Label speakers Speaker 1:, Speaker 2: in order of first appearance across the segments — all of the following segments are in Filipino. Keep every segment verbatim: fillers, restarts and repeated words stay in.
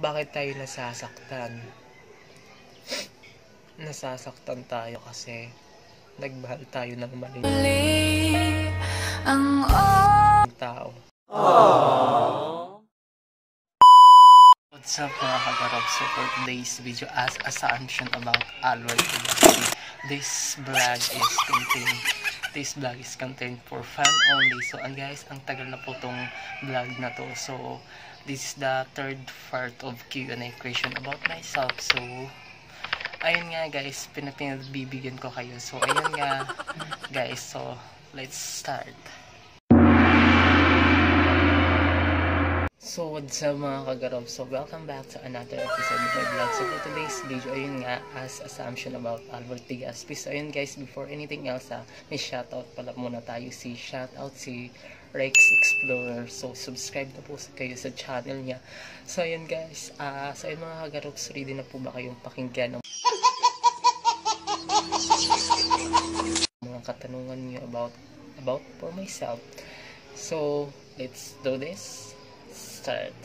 Speaker 1: bakit tayo nasasaktan? Nasasaktan tayo kasi nagmahal tayo ng mali ang tao. What's up mga kagarap? So for today's video, as assumption about Albert Tigaspi, this vlog is contained this vlog is contained for fun only. So and guys, ang tagal na po tong vlog na to. So this is the third part of Q and A question about myself. So ayun nga guys, pinagbibigyan ko kayo. So ayun nga guys, so let's start. So what's up mga kagarap? So welcome back to another episode of my vlog. So for today's video, ayun nga, as assumption about Albert Tigaspi. So ayun guys, before anything else, ah, may shoutout pala muna tayo. Si shoutout si Rex Explorer. So subscribe na po kayo sa channel niya. So ayun guys, uh, so ayun mga kagarap, ready na po ba kayong pakinggan ng mga katanungan niyo about about for myself? So let's do this. Start.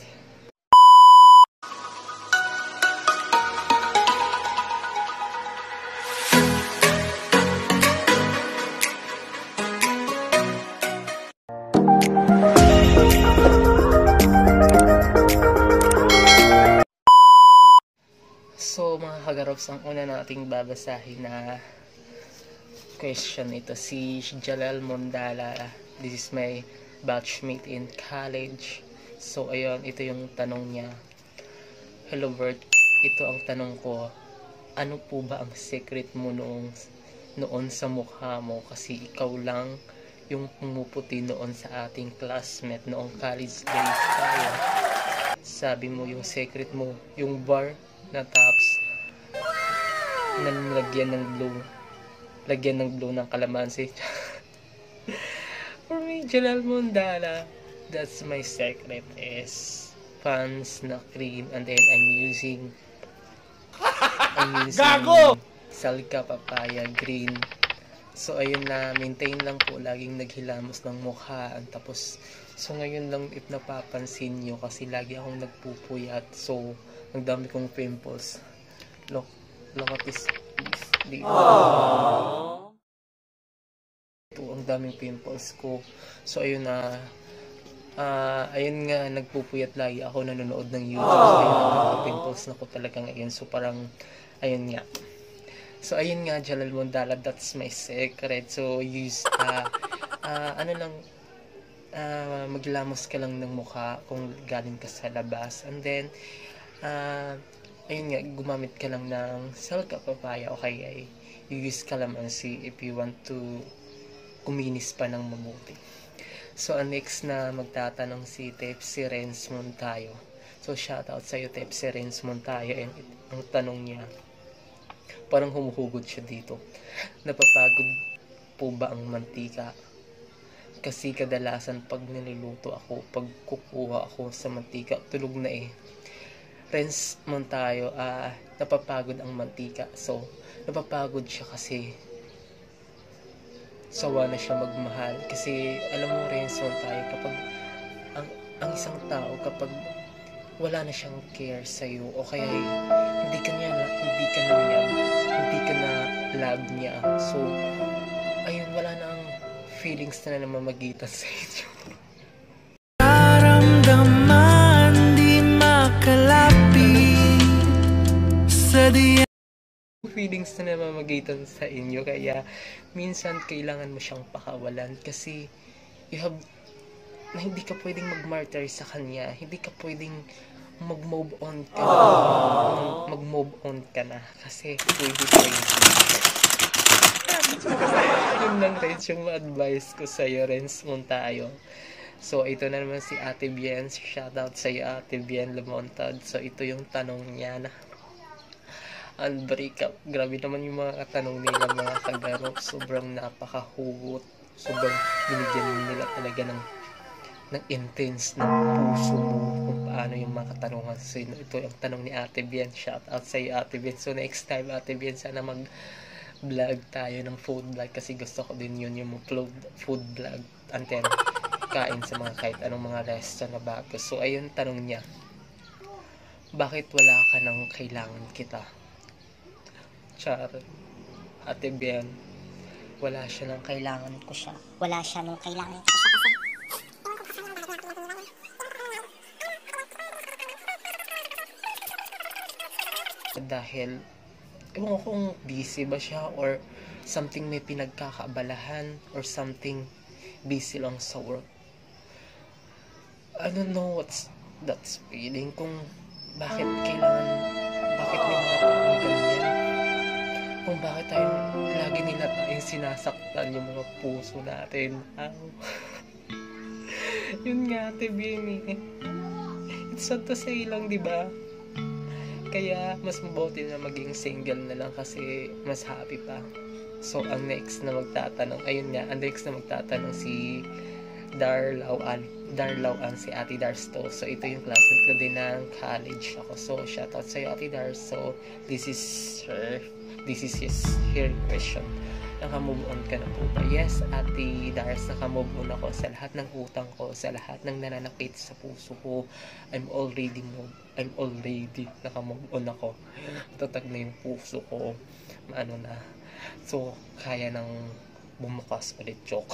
Speaker 1: So mga kagarops, ang una nating babasahin na question ito si Jalal Mondala. This is my batchmate in college. So ayun, ito yung tanong niya. Hello Bert, ito ang tanong ko. Ano po ba ang secret mo noong noon sa mukha mo? Kasi ikaw lang yung pumuputi noon sa ating classmate noong college days tayo. Sabi mo yung secret mo, yung bar na tops na lagyan ng blue. Lagyan ng blue ng kalamansi. For me, Jalal Mondala, that's my secret is Pond's na cream, and then I'm using I'm using Gago! Salka Papaya Green. So ayun na, maintain lang po, laging naghilamos ng mukha. Tapos so ngayon lang if napapansin nyo, kasi lagi akong nagpupuyat, so ang dami kong pimples. Look, look at this, this ito, ang daming pimples ko. So ayun na, Uh, ayun nga, nagpupuyat lagi ako, nanonood ng YouTube. So, ayun nga, nagpa-pimples na ko talaga ngayon. So, parang, ayun nga. So, ayun nga, Jalal Mondala, that's my secret. So, use, uh, uh, ano lang, uh, maglamos ka lang ng mukha kung galing ka sa labas. And then, uh, ayun nga, gumamit ka lang ng Salka Papaya o kaya use kalamansi if you want to kuminis pa ng mabuti. So, next na magtatanong si Tepsi Renz Montayo. So, shoutout sa'yo, Tepsi Renz Montayo. And ang tanong niya, parang humuhugod siya dito. Napapagod po ba ang mantika? Kasi kadalasan pag niluluto ako, pag kukuha ako sa mantika, tulog na eh. Renz Montayo, ah, napapagod ang mantika. So, napapagod siya kasi sawa na siya magmahal. Kasi alam mo rin so tayo, kapag ang, ang isang tao kapag wala na siyang care sa iyo o kaya hindi ka niya hindi ka na niya hindi ka na love niya, so ayun, wala na ang feelings na namamagitan sa inyo. Nararamdaman di makalapit sa diyan feelings na namamagitan sa inyo, kaya minsan kailangan mo siyang pakawalan kasi you have na hindi ka pwedeng mag-martyr sa kanya, hindi ka pwedeng mag-move on ka na, mag-move on ka na kasi pwede pwede. Yun lang rin yung ma-advise ko sa'yo, Renz Montayo. So ito na naman si Ate Bien, shoutout sa'yo Ate Bien Lamontad. So ito yung tanong niya na and breakup. Grabe naman yung mga tanong nila mga kagarop. Sobrang napakahugot. Sobrang binigyan nila talaga ng ng intense ng puso mo kung paano yung mga katanungan. So ito yung tanong ni Ate Bien. Shout out sa iyo Ate Bien. So next time Ate Bien, sana mag vlog tayo ng food vlog kasi gusto ko din yun, yung food, food vlog. And then kain sa mga kahit anong mga restaurant na bago. So ayun tanong niya. bakit wala ka nang kailangan kita? Char. Ate Bian, wala siya nang kailangan ko siya.
Speaker 2: Wala siya nung kailangan ko siya kasi
Speaker 1: dahil ewan ko kung busy ba siya or something may pinagkakaabalahan or something busy lang sa work. I don't know what's that's feeling kung bakit kailangan, bakit may mga taong ganyan, kung bakit tayo lagi nila tayong sinasaktan yung mga puso natin. Yun nga, Ate Bini, it's sad to say lang, diba? Kaya mas mabuti na maging single na lang kasi mas happy pa. So ang next na magtatanong, ayun nga, ang next na magtatanong si Darlawan, Darlawan si Ate Darsto. So ito yung classmate ko din ng college ako. So shoutout sa'yo, Ate Dar. So this is her, this is his her question. Naka-move on ka na po ba? Yes, Ate Dars, naka-move on ako sa lahat ng utang ko, sa lahat ng nananakit sa puso ko. I'm already moved. I'm already naka-move on ako. Tatag na yung puso ko. Ano na. So, kaya nang bumukas ulit. Joke.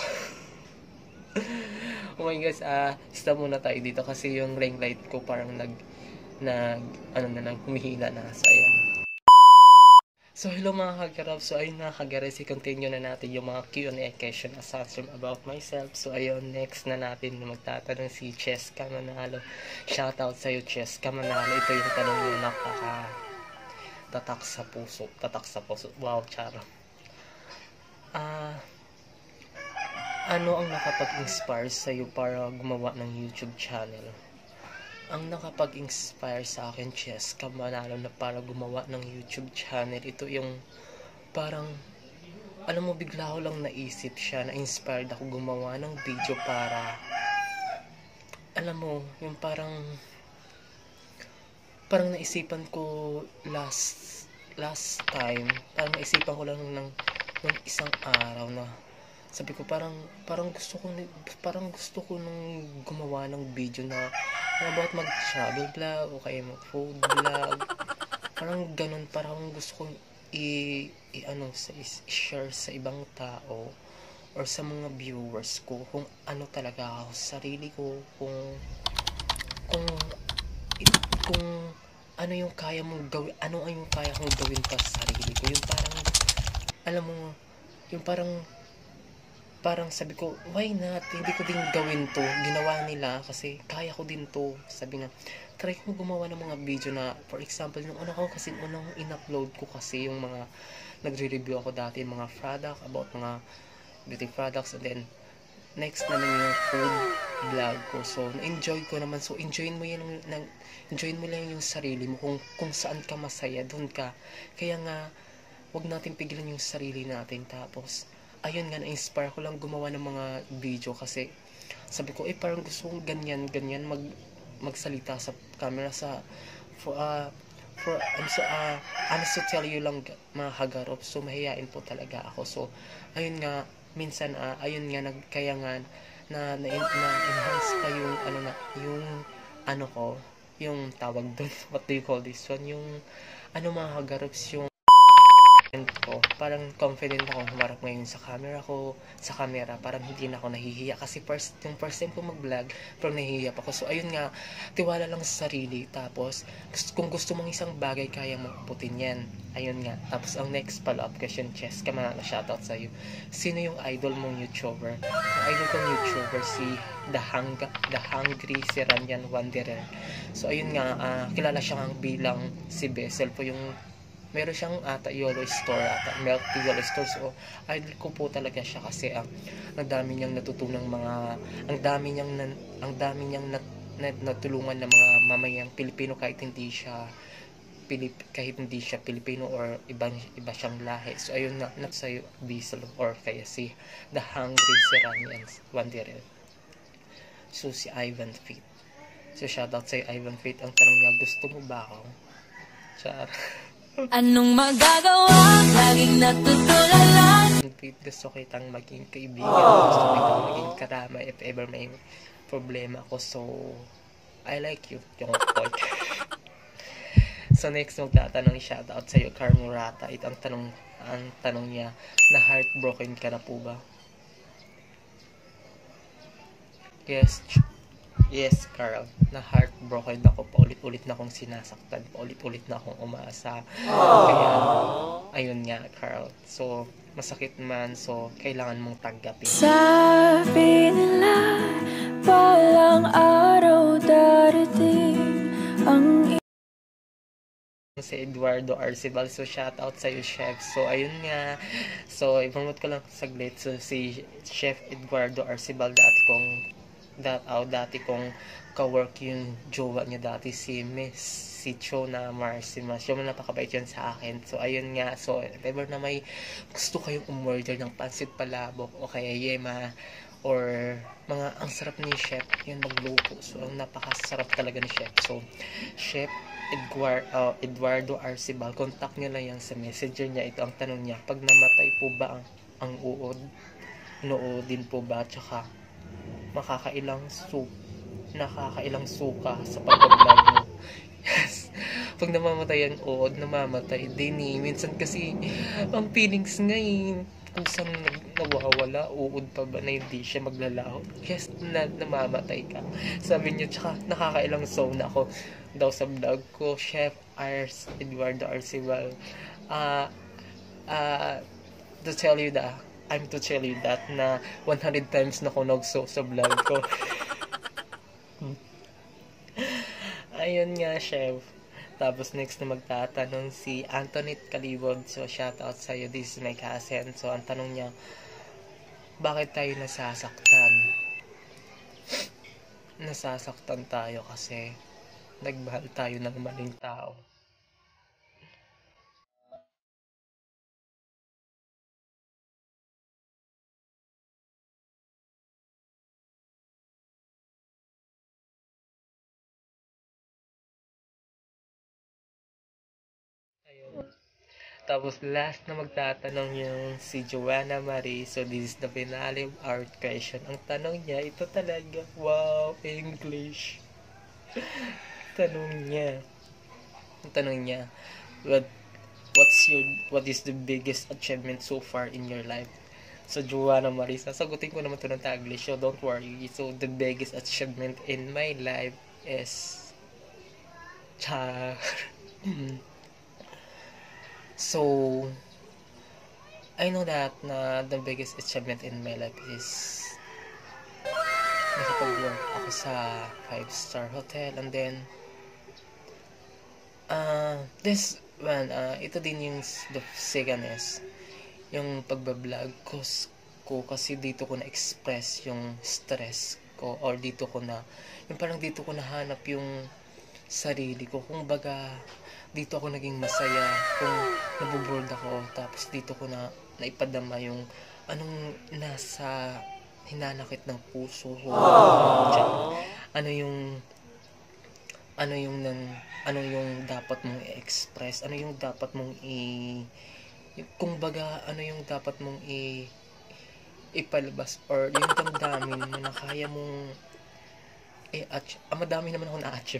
Speaker 1: Oh my gosh, ah, uh, stop muna tayo dito kasi yung ring light ko parang nag, nag, ano na, nang humihina na. So, ayan. So, hello mga kagarap. So, ayun mga kagarap, i-continue na natin yung mga Q and A question as answer about myself. So, ayun, next na natin magtatanong si Cheska Manalo. Shoutout sa'yo, Cheska Manalo. Ito yung tanong niya, nakaka tatak sa puso. Tatak sa puso. Wow, charo. Ah, uh, ano ang nakapag-inspire sa'yo para gumawa ng YouTube channel? Ang nakapag-inspire sa akin, Cheska Manalo, na para gumawa ng YouTube channel, ito yung parang, alam mo, bigla ko lang naisip siya, na-inspired ako gumawa ng video para, alam mo, yung parang, parang naisipan ko last, last time, parang naisipan ko lang ng, ng isang araw na, sabi ko parang parang gusto ko parang gusto ko nung gumawa ng video na about mag-travel vlog o kaya mag-food vlog. Parang ganun, parang gusto kong i, i ano sa i-share sa ibang tao or sa mga viewers ko kung ano talaga ako sa sarili ko, kung kung kung ano yung kaya mong gawin, ano yung kaya kong gawin pa sa sarili ko. Yung parang alam mo, yung parang parang sabi ko, why not? Hindi ko din gawin to. Ginawa nila kasi kaya ko din to. Sabi na, try ko gumawa ng mga video na, for example, yung ano ko kasi, unang in-upload ko kasi yung mga, nagre-review ako dati, mga product, about mga beauty products, and then, next naman yung food vlog ko. So, na-enjoy ko naman. So, enjoyin mo yan, na, enjoyin mo lang yung sarili mo. Kung, kung saan ka masaya, dun ka. Kaya nga, wag natin pigilan yung sarili natin. Tapos, ayun nga, na-inspire ko lang gumawa ng mga video kasi sabi ko, eh parang gusto kong ganyan, ganyan mag, magsalita sa camera sa for, uh, for I'm so, uh, honest to tell you lang mga hagarop, so mahihain po talaga ako. So, ayun nga, minsan, uh, ayun nga, nagkaya nga na, na, na enhance pa yung, ano na, yung, ano ko, yung tawag doon, what do you call this one, yung, ano mga hagarops, yung, ko, parang confident ako humarap ngayon sa camera ko, sa camera, parang hindi na ako nahihiya kasi first, yung first time ko mag-vlog, parang nahihiya pa ako. So ayun nga, tiwala lang sa sarili. Tapos kung gusto mong isang bagay, kaya mo putin yan. Ayun nga. Tapos ang next follow-up question, Cheska Manalo, shoutout sa iyo. Sino yung idol mong YouTuber? Ang idol kong YouTuber si The Hang The Hungry si Ranyan Wanderer. So ayun nga, uh, kilala siya nga bilang si Bessel po, yung meron siyang ata YOLO store ata, Milk Tea YOLO store. So idol ko po talaga siya kasi ang uh, ang dami niyang natutunang mga ang dami niyang nan, ang dami niyang nat, nat, natulungan ng mga mamayang Pilipino kahit hindi siya Pilip, kahit hindi siya Pilipino or ibang iba siyang lahi. So ayun nga, not sa Bissell or kaya si The Hungry si Ranyan Wanderer. So si Ivan Fit. So shoutout sa Ivan Fit. Ang tanong niya, gusto mo ba ako? Char.
Speaker 3: Anong magagawa? Laging natutulala.
Speaker 1: Gusto kitang maging kaibigan. Gusto kitang maging karama if ever may problema ako. So, I like you. Yung point. So next magtatanong, shoutout sa'yo, Carmurata. Ito ang tanong, ang tanong niya, na heartbroken ka na po ba? Yes, yes, Carl. Na heartbroken ako. Paulit-ulit na akong sinasaktan. Paulit-ulit na akong umaasa. Kaya, ayun nga, Carl. So, masakit man. So, kailangan mong tanggapin.
Speaker 3: Sabi nila, walang araw darating ang
Speaker 1: Si Eduardo Arcibal. So, shoutout sa'yo, Chef. So, ayun nga. So, i-promote ko lang saglit. So, si Chef Eduardo Arcibal, dati kong, dat, oh, dati kong ka-work yung jowa niya dati, si Miss, si Chona Marcimas. Yung napakabait yan sa akin. So, ayun nga. So, if ever na may gusto kayong umorder ng pansit palabok o kaya yema, or mga, ang sarap ni Chef, yun magluto. So, ang napakasarap talaga ni Chef. So, Chef Edward, uh, Eduardo Arcibal, contact nyo lang yan sa messenger niya. Ito ang tanong niya, pag namatay po ba ang, ang uod? Noodin po ba? Tsaka, makakailang soup, nakakailang suka sa pag-vlog mo? Yes. Pag namamatay ang uod, namamatay din eh. Minsan kasi, ang feelings ngayon, kung saan nawawala, uod pa ba na hindi siya maglalaho? Yes, na, namamatay ka. Sabi niyo, tsaka nakakailang zone ako daw sa vlog ko, Chef Ars, Eduardo Arcibal. Uh, uh, to tell you that, I'm to tell you that na one hundred times na ko nagso sa vlog ko. Ayun nga, Chef. Tapos next na magtatanong si Antoinette Calibod. So, shoutout sa'yo. This is my cousin. So, ang tanong niya, bakit tayo nasasaktan? Nasasaktan tayo kasi nagmahal tayo ng maling tao. Ayun. Tapos last na magtatanong yung si Joanna Marie. So this is the finale of our question. Ang tanong niya, ito talaga, wow, English. Tanong niya. Ang tanong niya, what what's your what is the biggest achievement so far in your life? So Joanna Marie, sasagutin ko naman ito ng Taglish, so don't worry. So the biggest achievement in my life is char. So I know that na the biggest achievement in my life is nakapag-work ako sa five star hotel, and then uh, this one, uh, ito din yung the second is yung pagbablog ko, ko kasi dito ko na-express yung stress ko, or dito ko na yung parang dito ko nahanap yung sarili ko, kung baga dito ako naging masaya, kung nabuboard ako, tapos dito ko na naipadama yung anong nasa hinanakit ng puso ko. Ano yung ano yung nan ano yung dapat mong i-express, ano yung dapat mong i kung baga ano yung dapat mong i ipalabas, or yung damdamin mo na kaya mong i-achieve. Ah, madami naman ako na-achieve.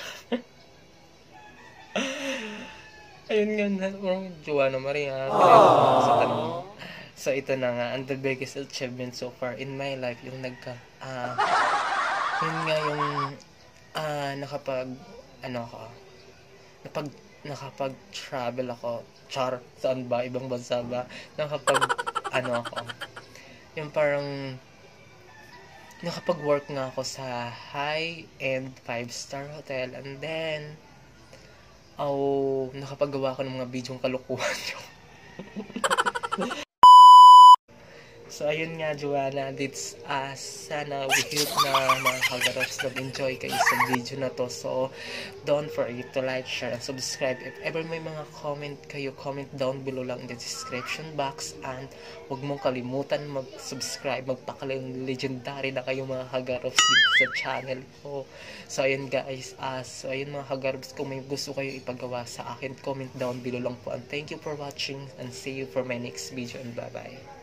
Speaker 1: Ayun nga, Joanna Maria, sa tanong. So, ito na nga, and the biggest achievement so far in my life, yung nagka, ah, uh, yun nga yung, ah, uh, nakapag, ano ako, napag, nakapag-travel ako, char, saan ba, ibang bansa ba, nakapag, ano ako, yung parang, nakapag-work nga ako sa high-end five-star hotel, and then, oh, nakapagawa ko ng mga bidyong kalukuhan nyo. So, ayun nga, Joanna, it's uh, sana we hope na mga Hagarops nag-enjoy kayo sa video na to. So, don't forget to like, share, and subscribe. If ever may mga comment kayo, comment down below lang in the description box. And huwag mong kalimutan mag-subscribe, magpakalang legendary na kayo mga Hagarops dito sa channel ko. So, ayun guys, uh, so ayun mga Hagarops, kung may gusto kayo ipagawa sa akin, comment down below lang po. And thank you for watching, and see you for my next video, and bye-bye.